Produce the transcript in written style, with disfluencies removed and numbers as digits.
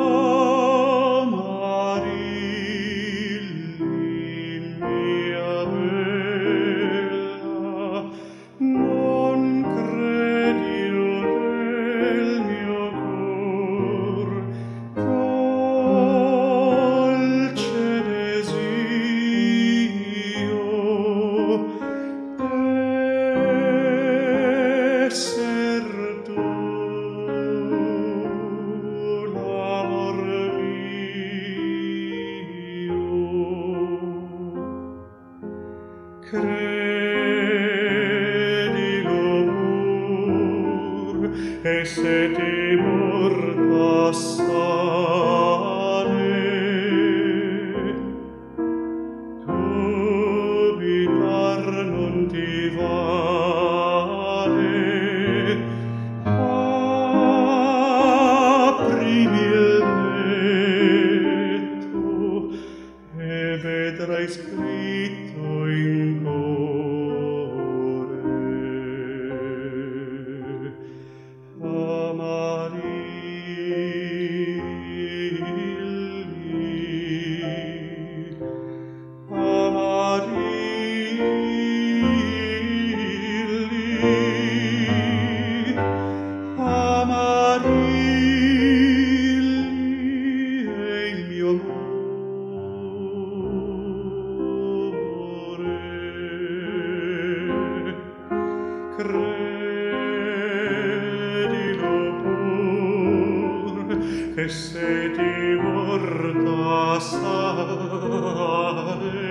mia bella, non credi del mio cor, dolce desio, d'esser tu l'amor mio. Credilo pur, e se ti mortassare, dubitar non ti vale. Aprimi il petto e vedrai scritto in cuore Amarilli, Amarilli, Amarilli è il mio amore. Credilo pur, che se ti mortassare,